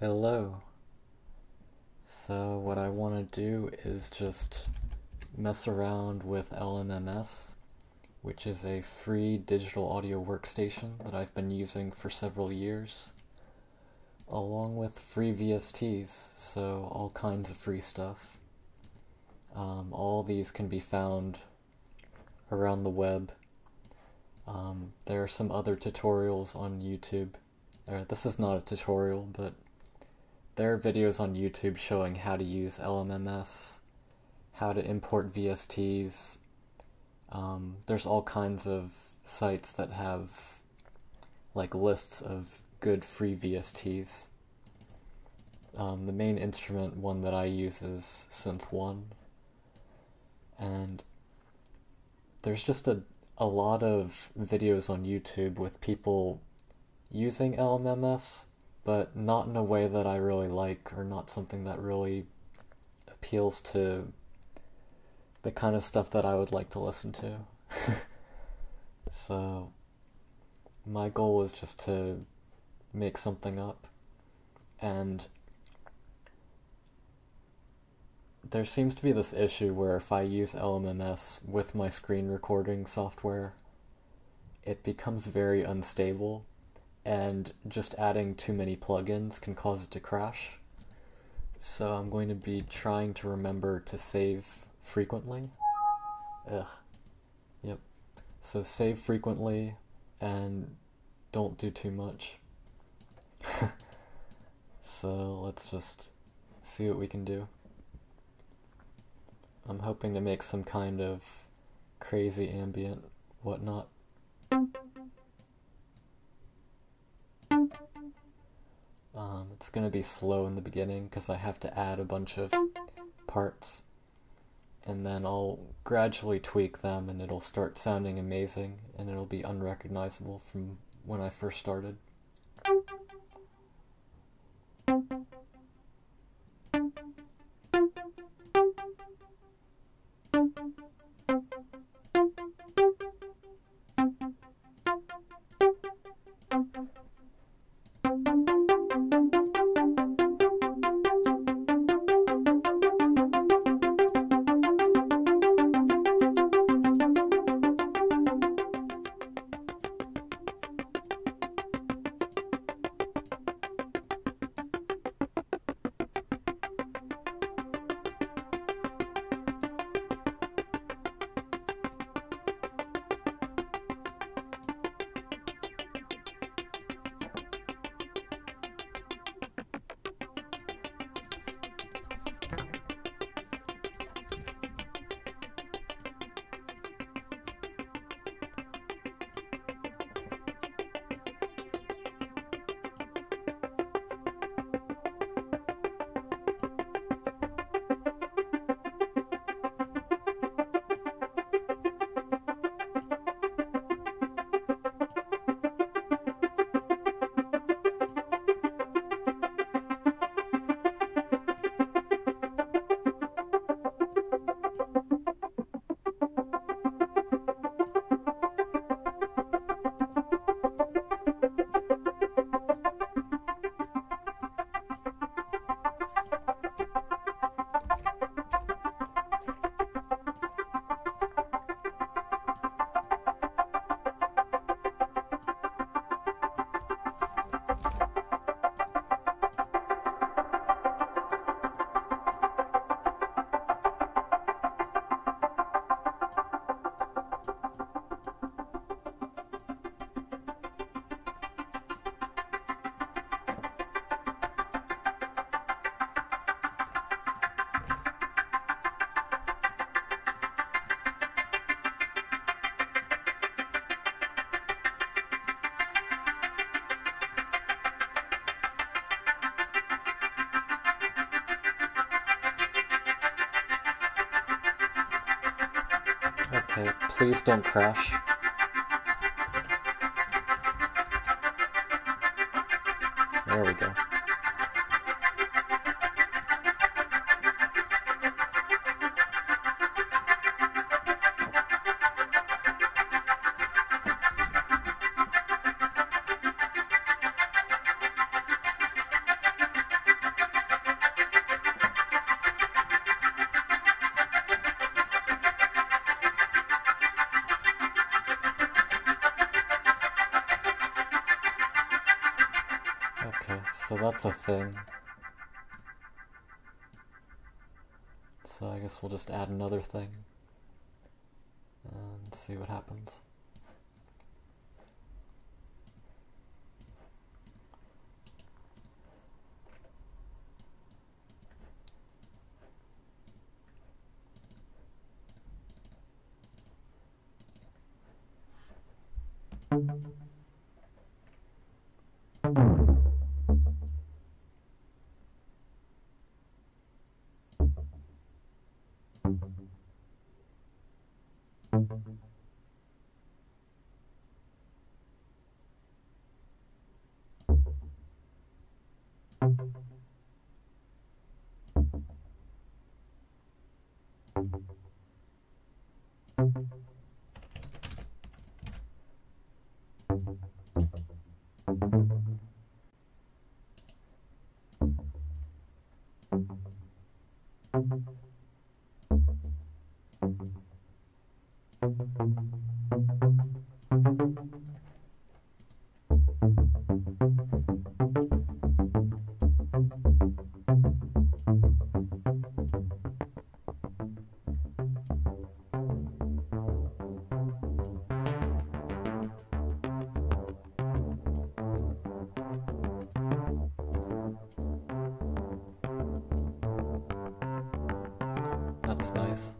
Hello. So what I want to do is just mess around with LMMS, which is a free digital audio workstation that I've been using for several years, along with free VSTs, so all kinds of free stuff. All these can be found around the web. There are some other tutorials on YouTube. This is not a tutorial, but there are videos on YouTube showing how to use LMMS, how to import VSTs. There's all kinds of sites that have like lists of good free VSTs. The main instrument one that I use is synth 1, and there's just a lot of videos on YouTube with people using LMMS, but not in a way that I really like, or not something that really appeals to the kind of stuff that I would like to listen to. So my goal is just to make something up, and there seems to be this issue where if I use LMMS with my screen recording software, it becomes very unstable, and just adding too many plugins can cause it to crash. So I'm going to be trying to remember to save frequently. Yep. So save frequently and don't do too much. So let's just see what we can do. I'm hoping to make some kind of crazy ambient whatnot. It's gonna be slow in the beginning because I have to add a bunch of parts, and then I'll gradually tweak them and it'll start sounding amazing, and it'll be unrecognizable from when I first started. Okay, please don't crash. There we go. Okay, so that's a thing. So I guess we'll just add another thing and see what happens. That's nice.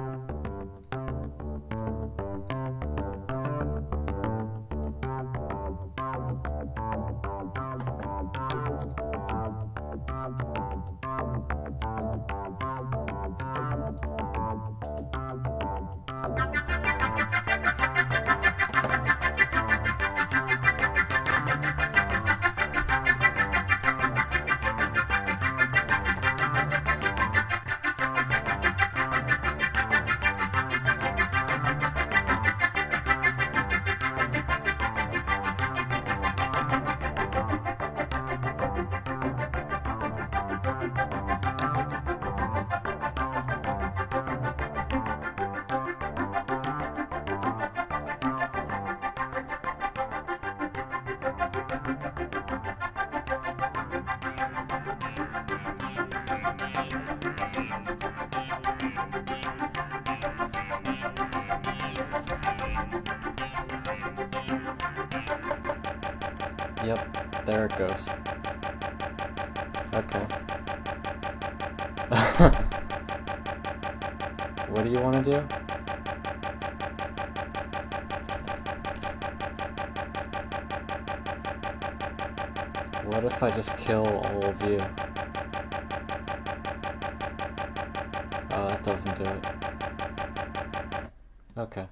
Yep, there it goes. Okay. What do you want to do? What if I just kill all of you? Oh, that doesn't do it. Okay.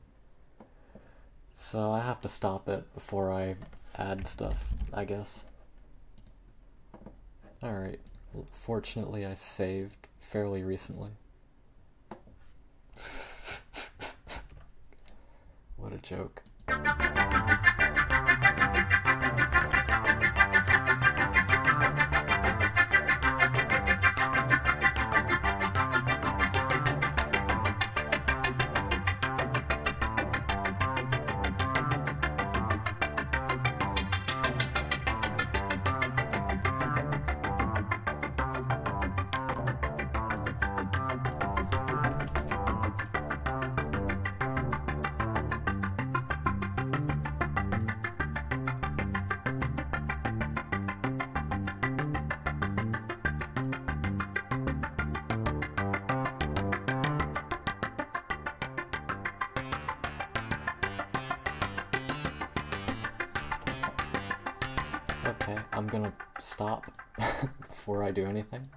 So I have to stop it before I add stuff, I guess. Alright. Fortunately, I saved fairly recently. What a joke. Okay, I'm gonna stop before I do anything.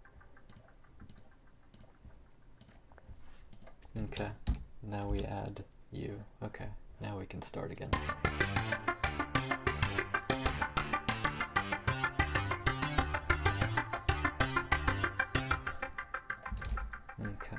Okay, now we add you. Okay, now we can start again. Okay.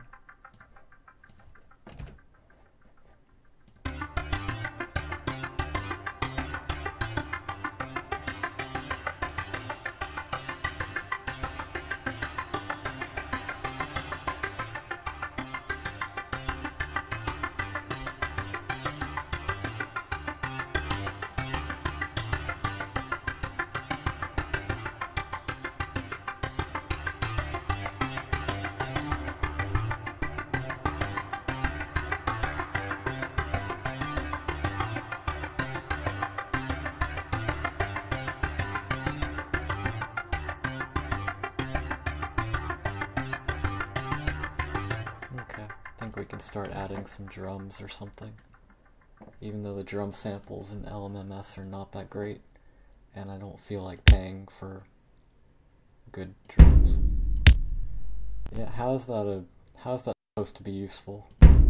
we can start adding some drums or something. Even though the drum samples in LMMS are not that great, and I don't feel like paying for good drums. Yeah, how's that supposed to be useful?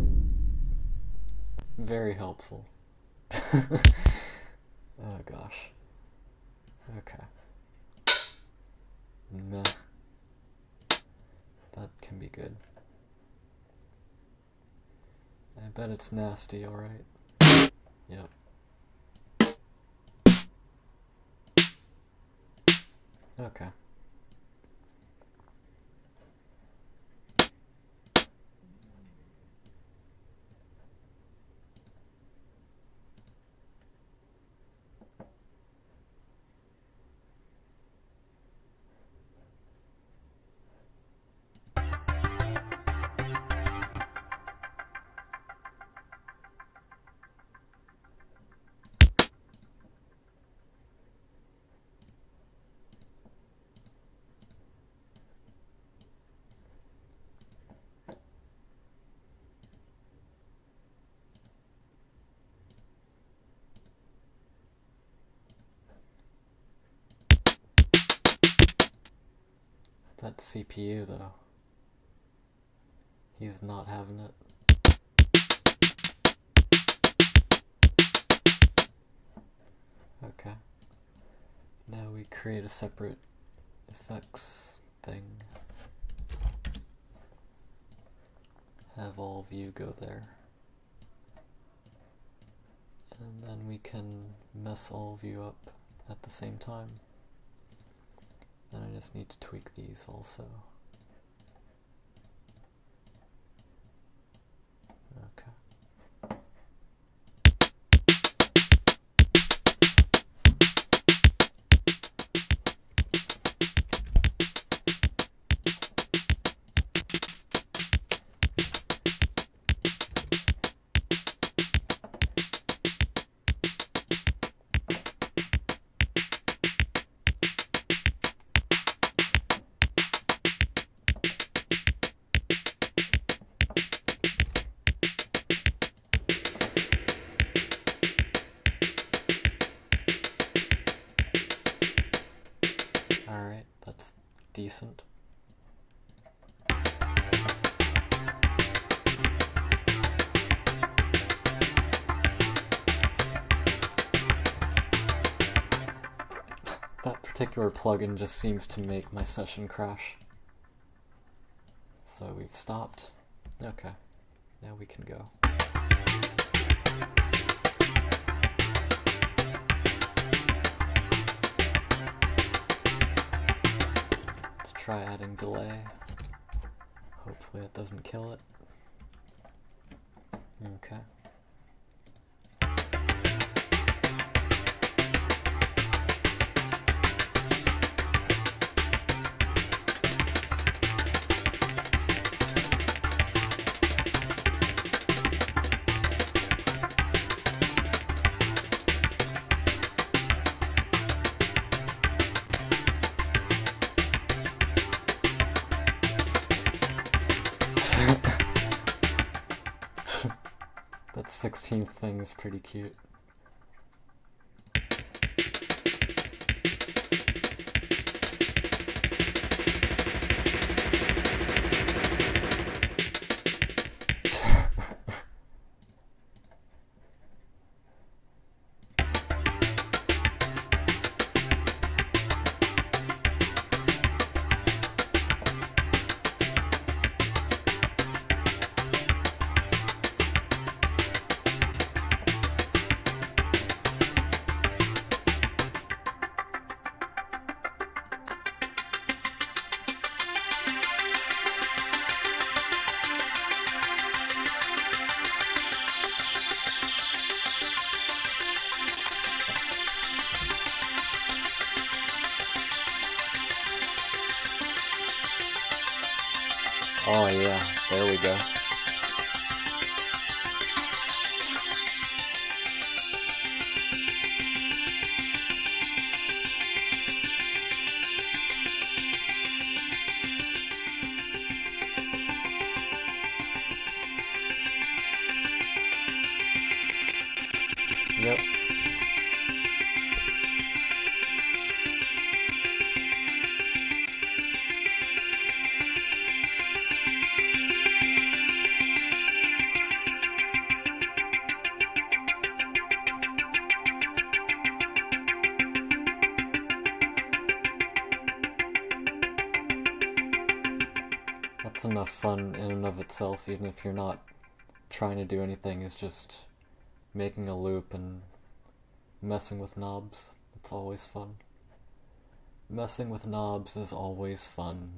Very helpful. Oh gosh. Okay. Meh. That can be good. I bet it's nasty, alright. Yep. Okay. That CPU though. He's not having it. Okay. Now we create a separate effects thing. Have all view go there. And then we can mess all view up at the same time. Then I just need to tweak these also. Okay. Alright, that's decent. That particular plugin just seems to make my session crash. So we've stopped. Okay, now we can go. Try adding delay. Hopefully it doesn't kill it. Okay. That 16th thing is pretty cute. Oh yeah, there we go. That's enough fun in and of itself, even if you're not trying to do anything, is just making a loop and messing with knobs. It's always fun. Messing with knobs is always fun.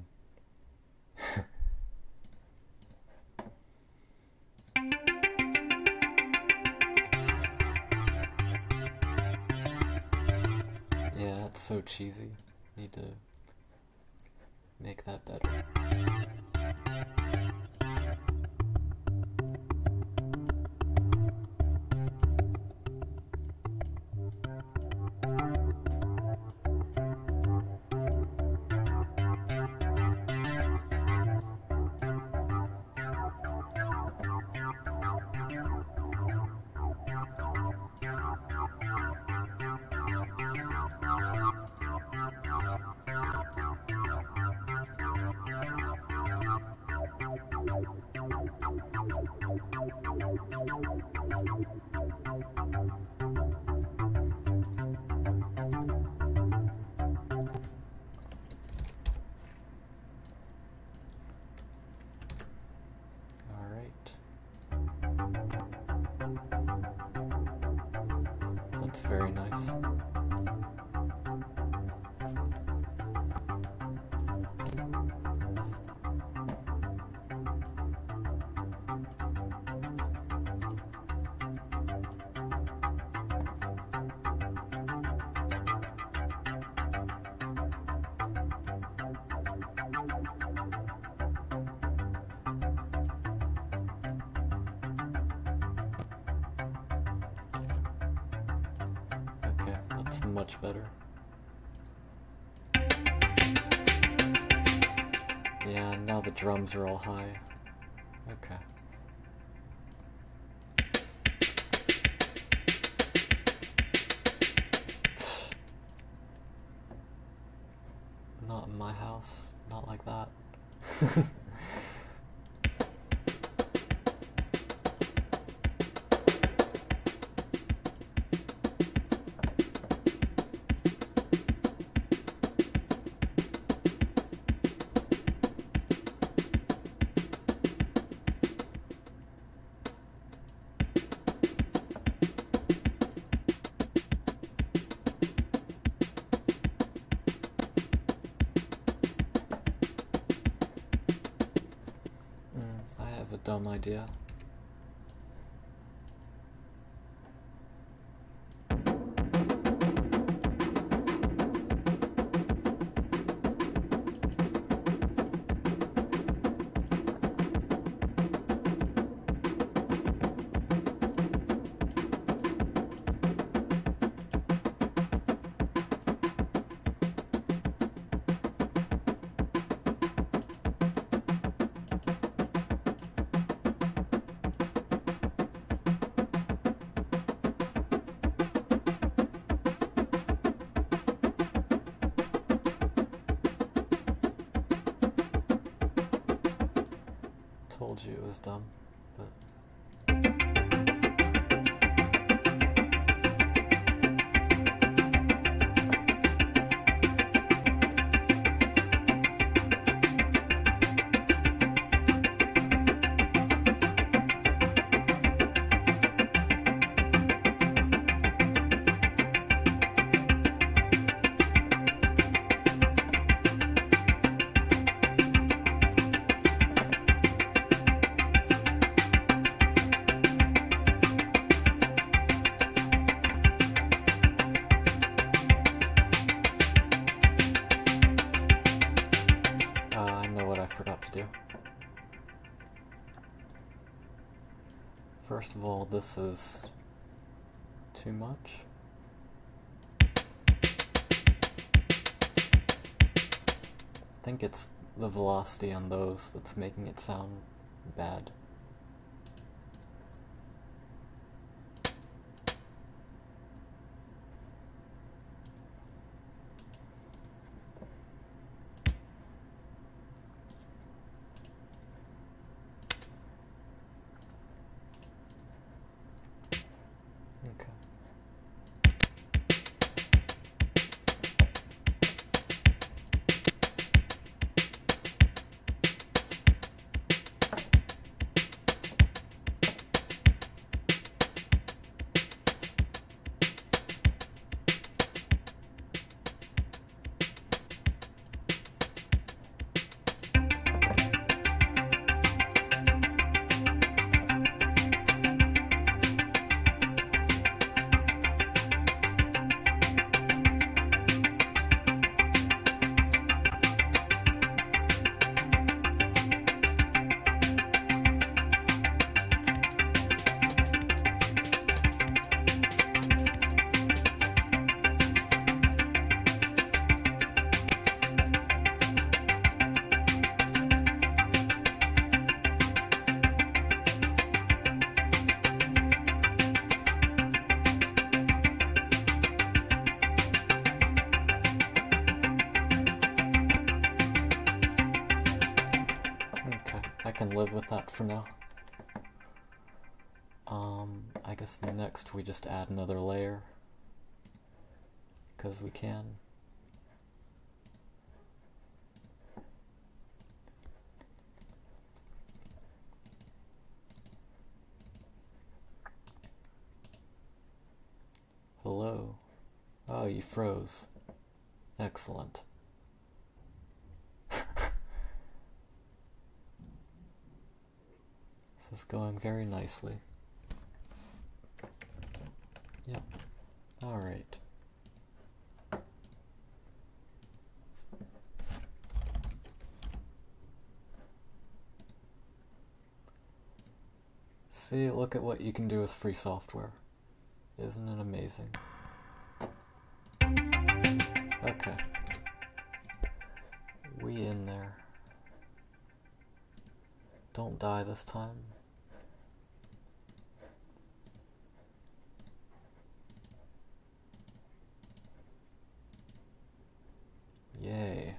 Yeah, it's so cheesy. Need to make that better. That's very nice. That's much better. Yeah, now the drums are all high. Okay. Not in my house. Not like that. Dumb idea. Told you it was dumb, but... First of all, this is too much. I think it's the velocity on those that's making it sound bad. can live with that for now. I guess next we just add another layer, because we can. Hello. Oh, you froze. Excellent. This is going very nicely. Yep. Alright. See, look at what you can do with free software. Isn't it amazing? Okay. We in there. Don't die this time. Yay.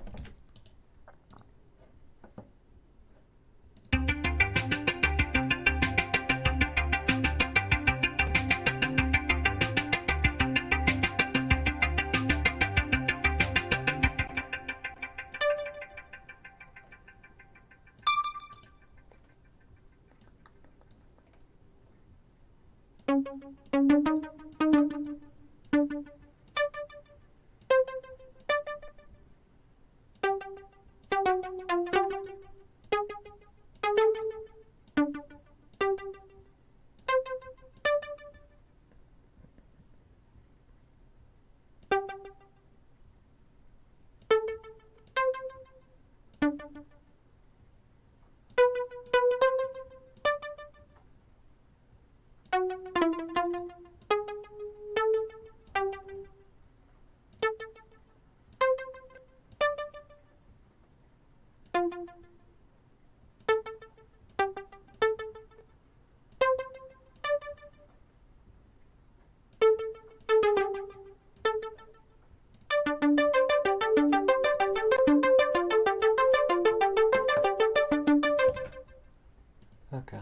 Okay.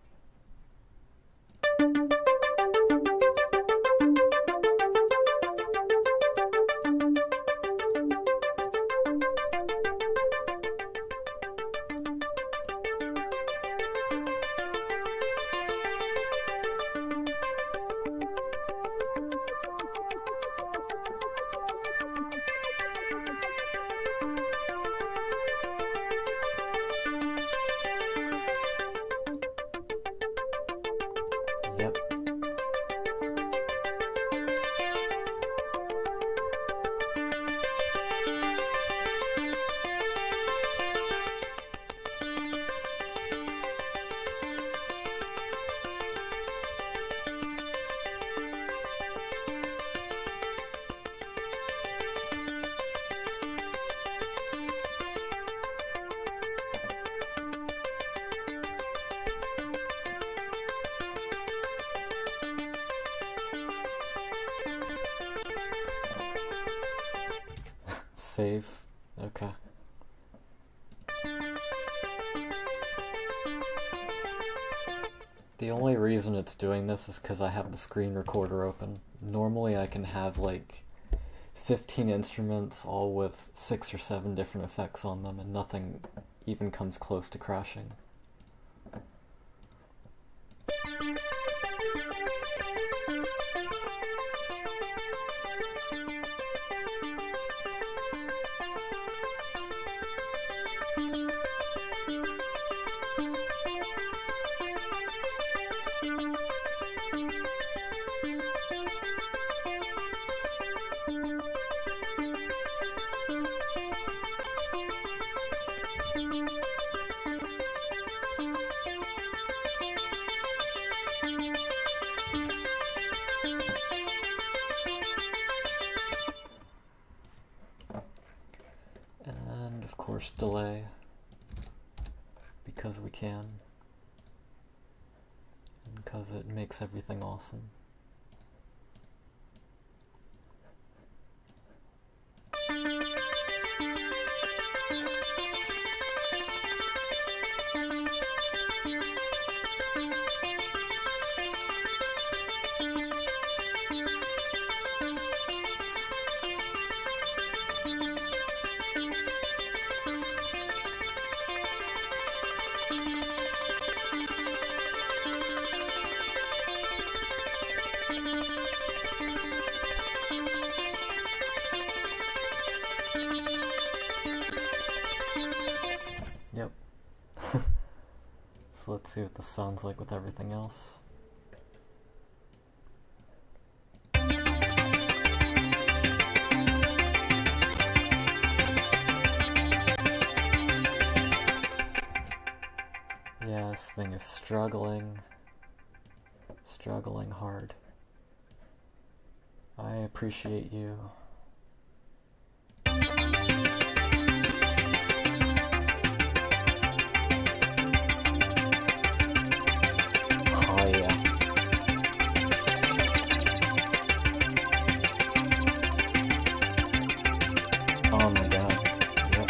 Yep. Save. Okay. The only reason it's doing this is because I have the screen recorder open. Normally I can have like 15 instruments all with 6 or 7 different effects on them and nothing even comes close to crashing. And of course delay, because we can, and because it makes everything awesome. So let's see what this sounds like with everything else. Yeah, this thing is struggling hard. I appreciate you. Oh yeah. Oh my god. Yep.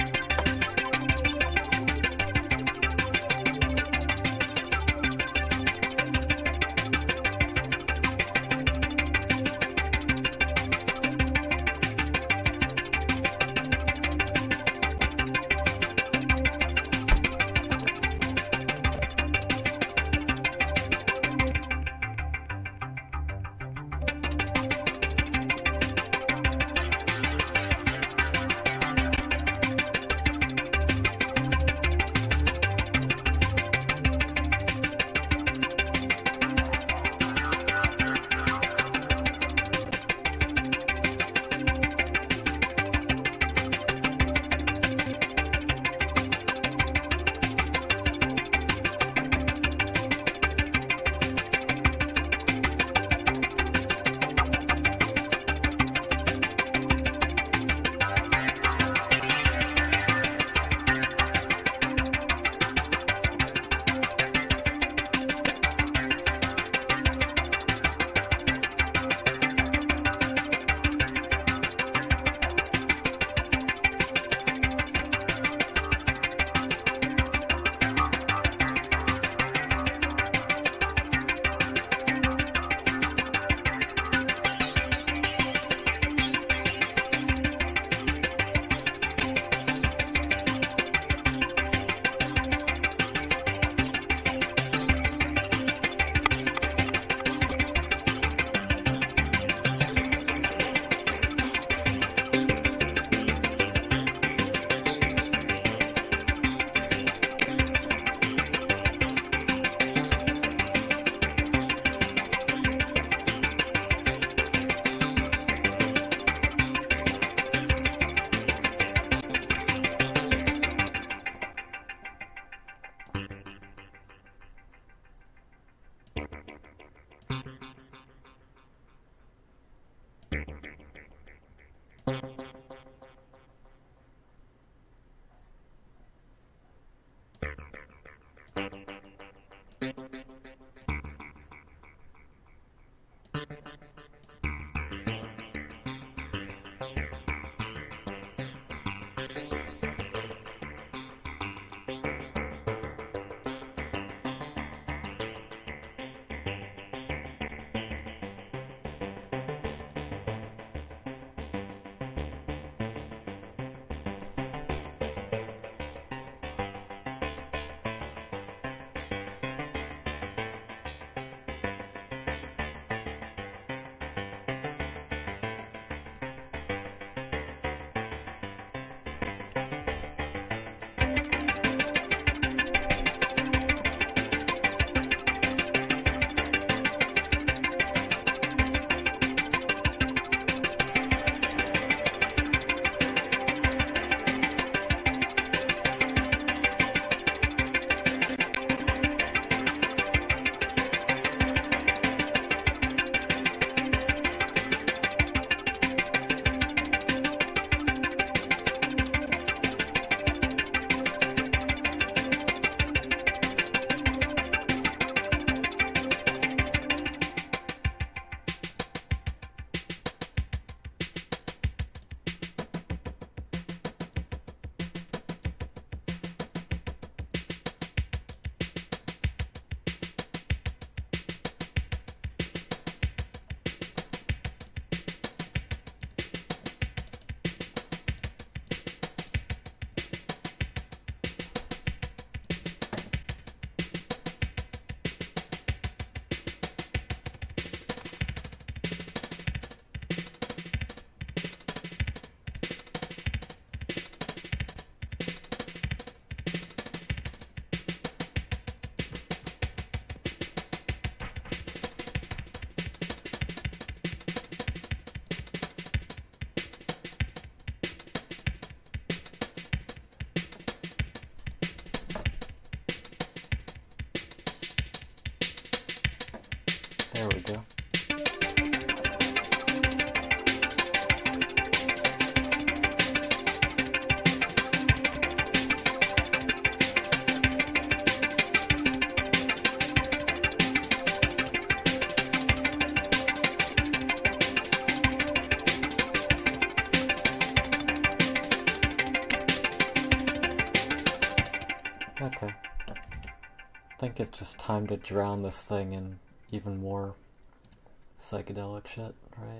Okay. I think it's just time to drown this thing in even more psychedelic shit, right?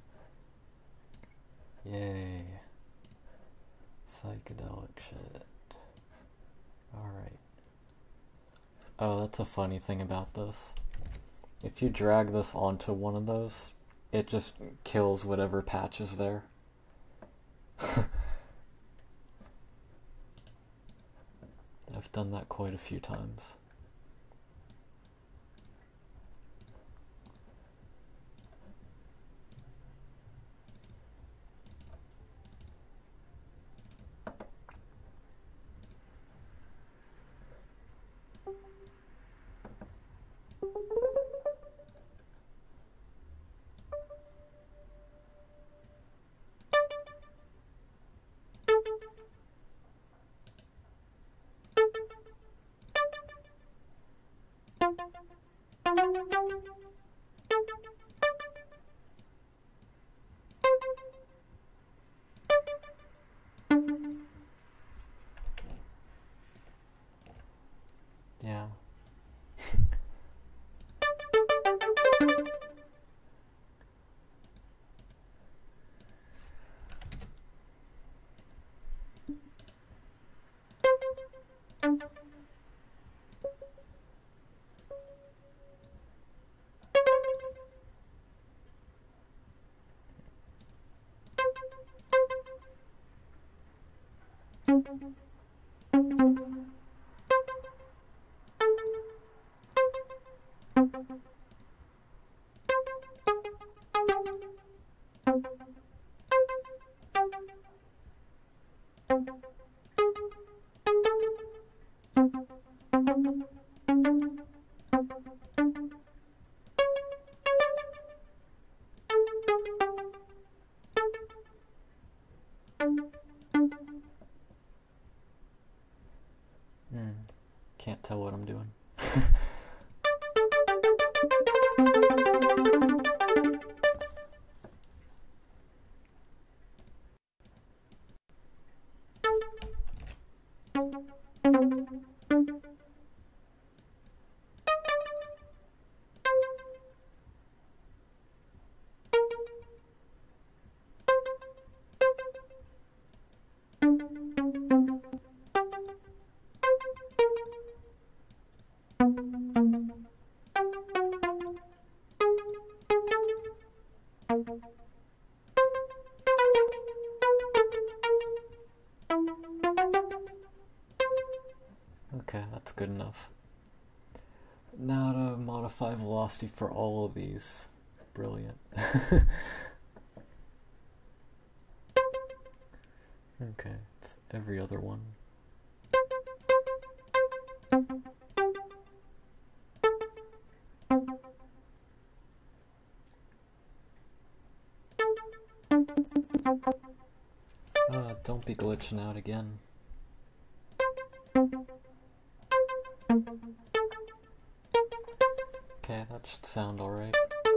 Yay. Psychedelic shit. Alright. Oh, that's a funny thing about this. If you drag this onto one of those, it just kills whatever patch is there. I've done that quite a few times. Yeah. Can't tell what I'm doing. Okay, that's good enough. Now to modify velocity for all of these. Brilliant. Okay, it's every other one. Don't be glitching out again. Okay, that should sound alright.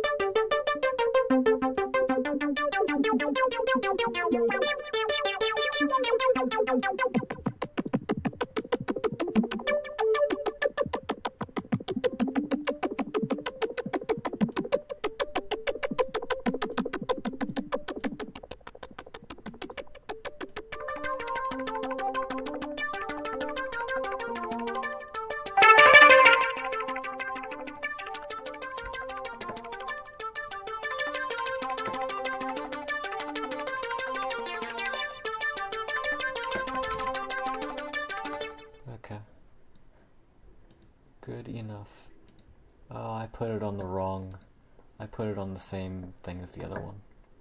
Good enough. Oh, I put it on the wrong. I put it on the same thing as the other one.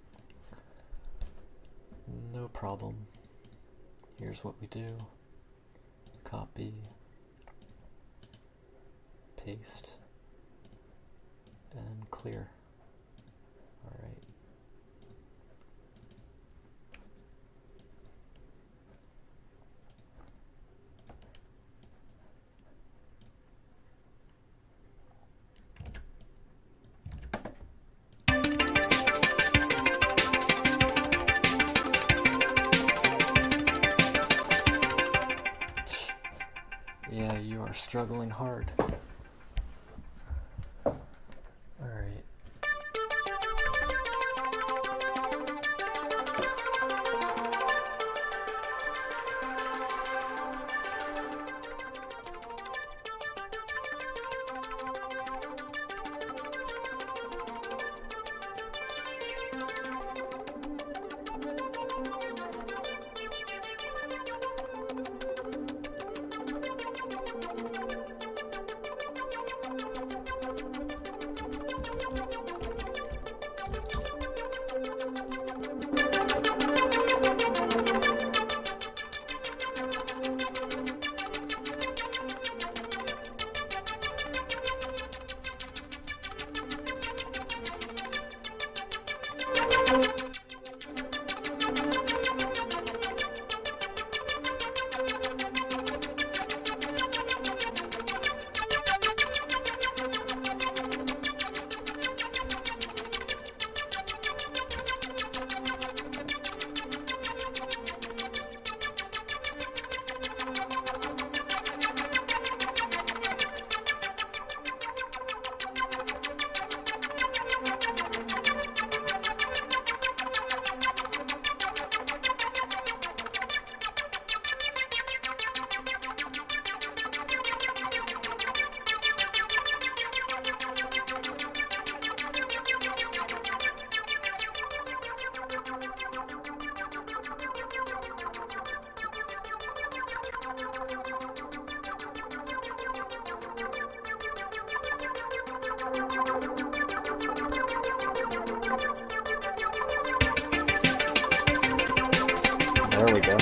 No problem. Here's what we do. Copy. Paste. And clear. Alright. are struggling hard. Alright. There we go.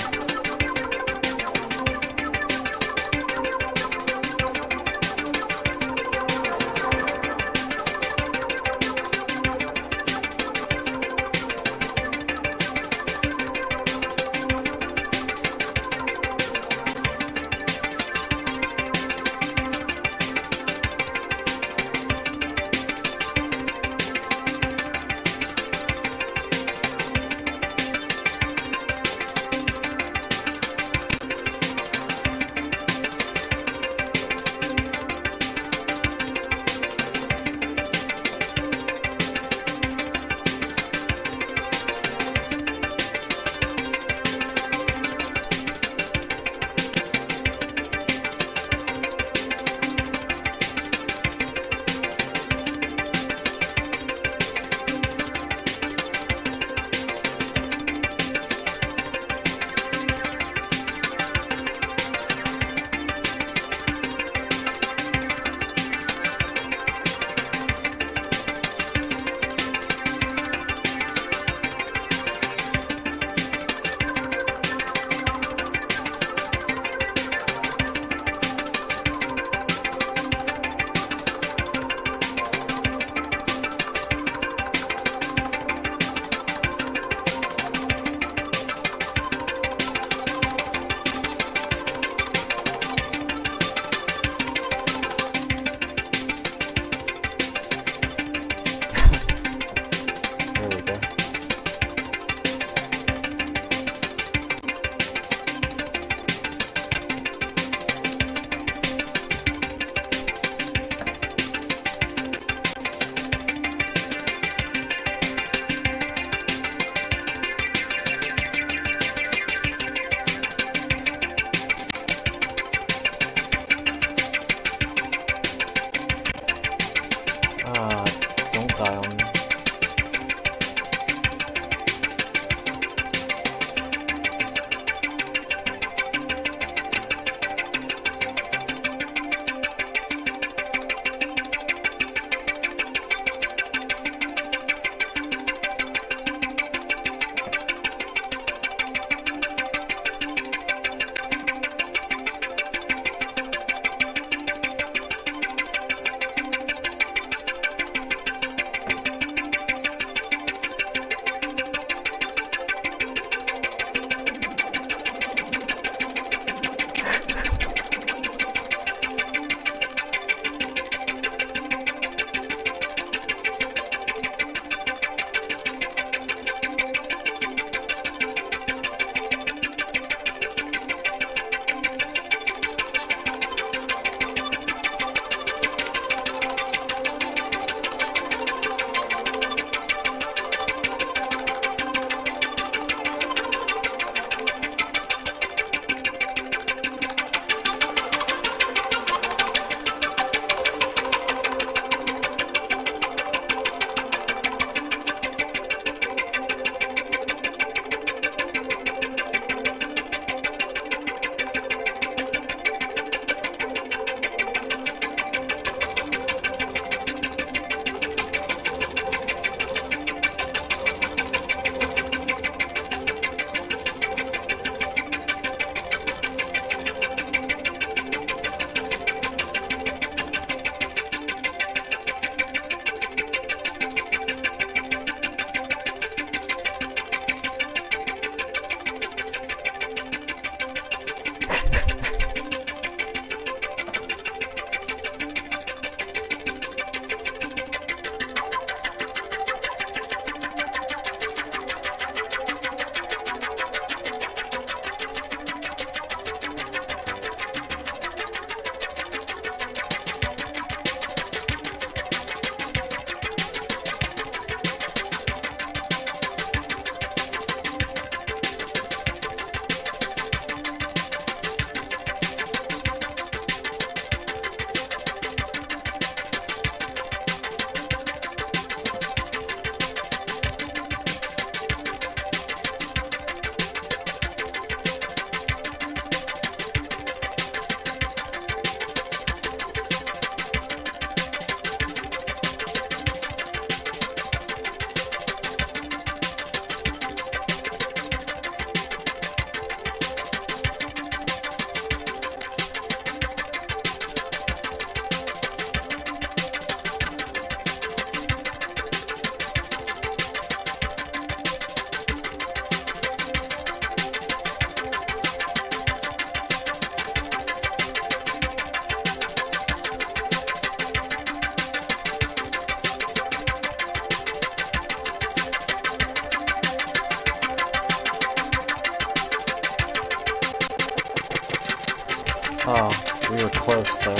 Oh, we were close though.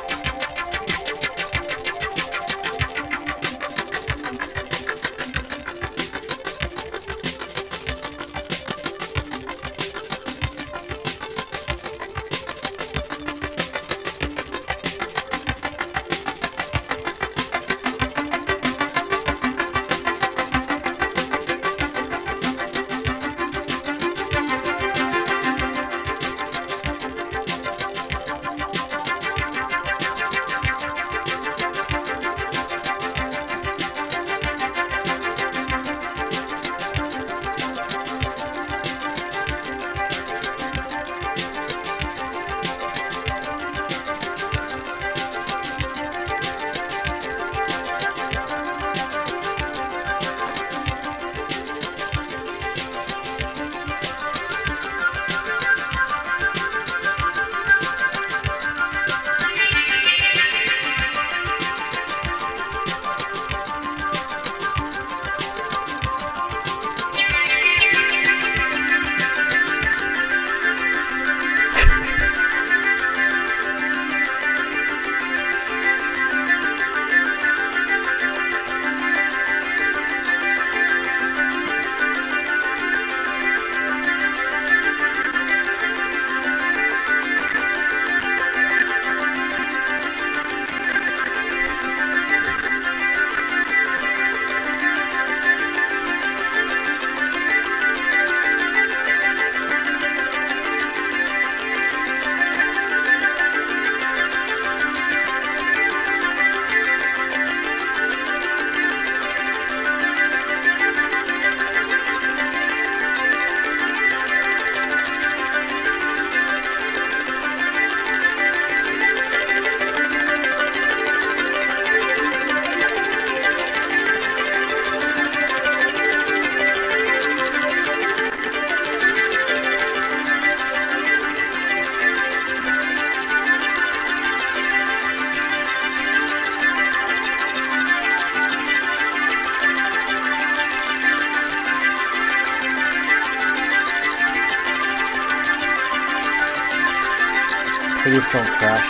Please don't crash.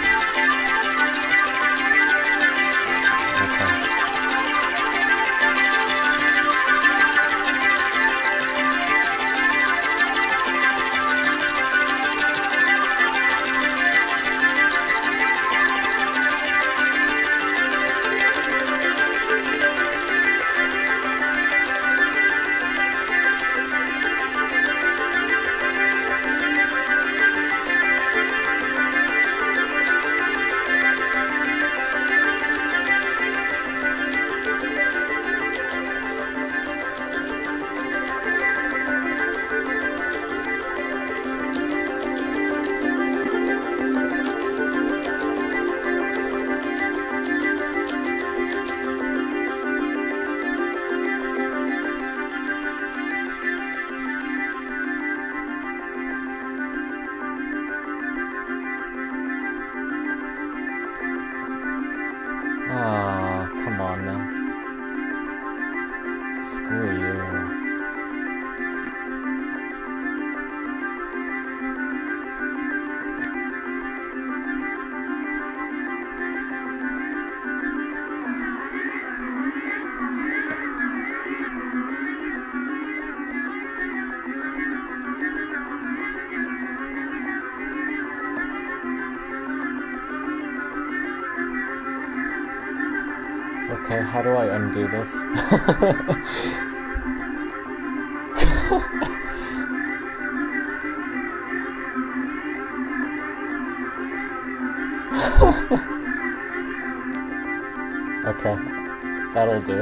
Come on then. Screw you. Okay, how do I undo this? Okay, that'll do.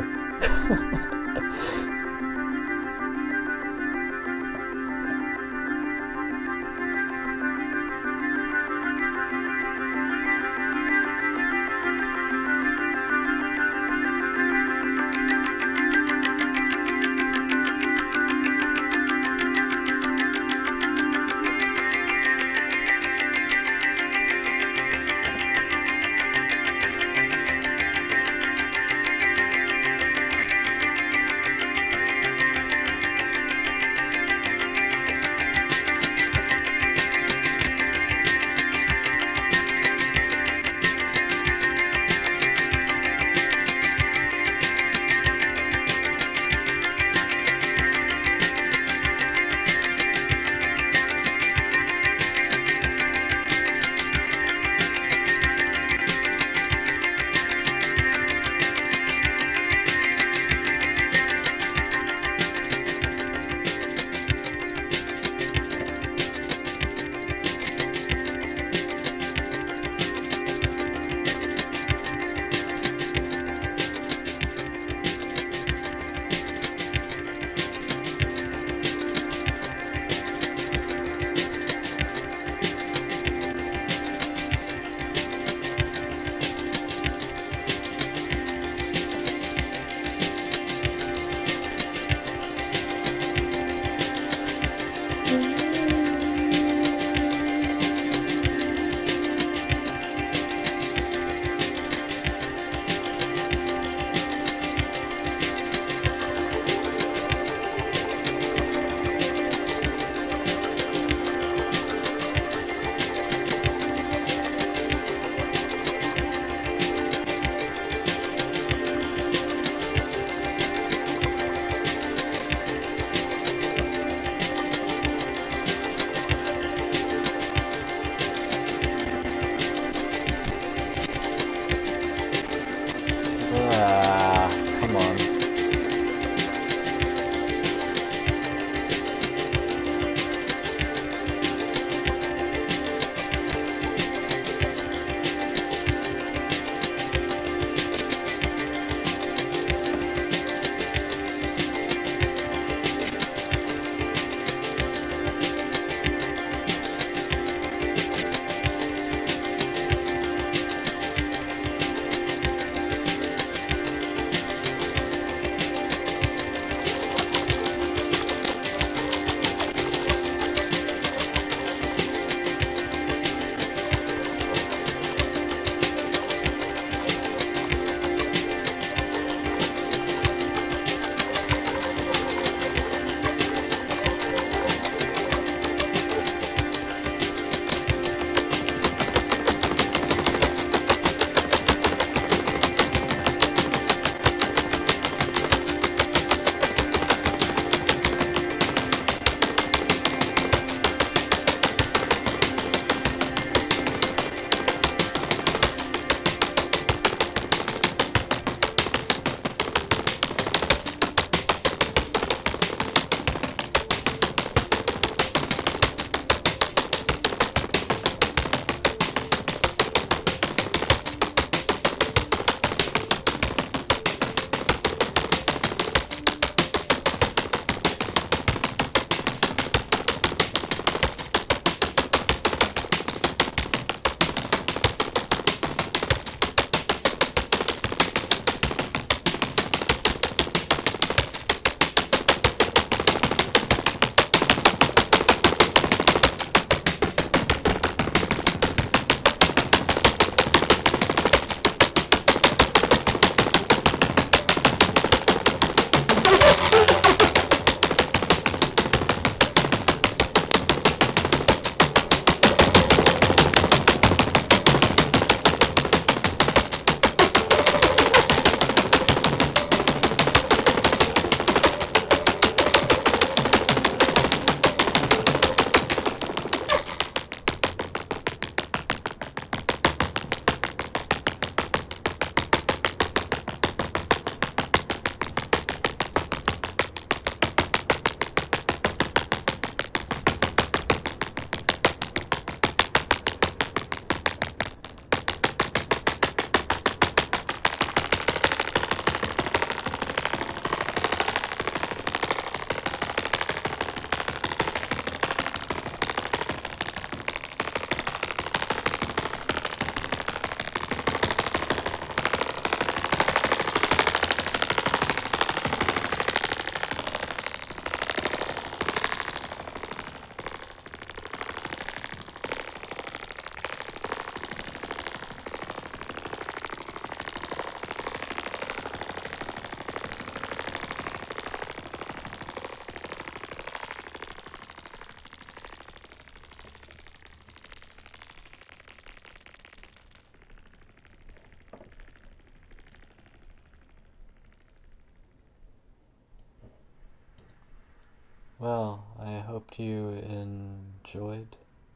Well, I hoped you enjoyed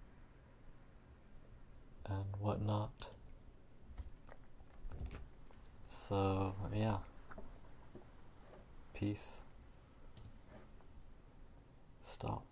and whatnot. So, yeah. Peace. Stop.